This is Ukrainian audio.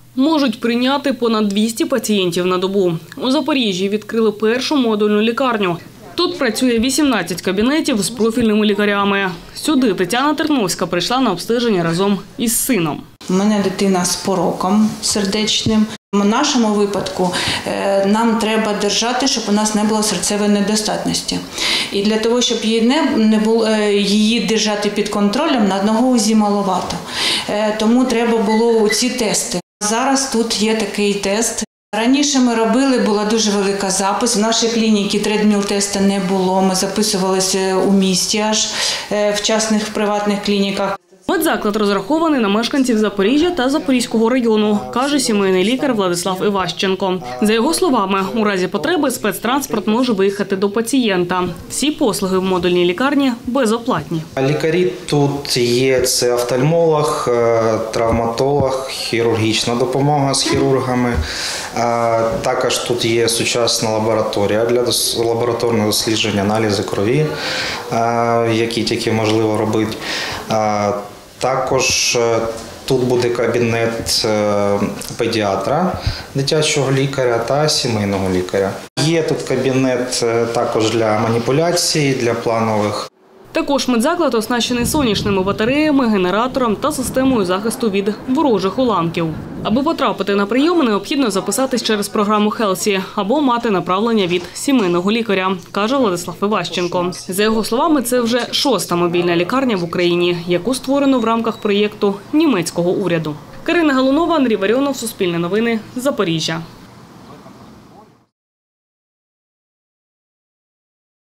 Можуть прийняти понад 200 пацієнтів на добу. У Запоріжжі відкрили першу модульну лікарню. Тут працює 18 кабінетів з профільними лікарями. Сюди Тетяна Терновська прийшла на обстеження разом із сином. У мене дитина з пороком сердечним. В нашому випадку нам треба держати, щоб у нас не було серцевої недостатності. І для того, щоб її держати під контролем, на одного УЗІ маловато. Тому треба було ці тести. Зараз тут є такий тест. Раніше ми робили, була дуже велика запис. В нашій клініці тредміл-тесту не було. Ми записувалися у місті аж в частних приватних клініках. Медзаклад розрахований на мешканців Запоріжжя та Запорізького району, каже сімейний лікар Владислав Іващенко. За його словами, у разі потреби спецтранспорт може виїхати до пацієнта. Всі послуги в модульній лікарні безоплатні. Лікарі тут є – це офтальмолог, травматолог, хірургічна допомога з хірургами. Також тут є сучасна лабораторія для лабораторного дослідження, аналізи крові, які тільки можливо робити. Також тут буде кабінет педіатра, дитячого лікаря та сімейного лікаря. Є тут кабінет також для маніпуляцій, для планових. Також медзаклад оснащений сонячними батареями, генератором та системою захисту від ворожих уламків. Аби потрапити на прийом, необхідно записатись через програму «Хелсі» або мати направлення від сімейного лікаря, каже Владислав Іващенко. За його словами, це вже 6-та мобільна лікарня в Україні, яку створено в рамках проєкту німецького уряду. Карина Галунова, Андрій Варіонов, Суспільне новини, Запоріжжя.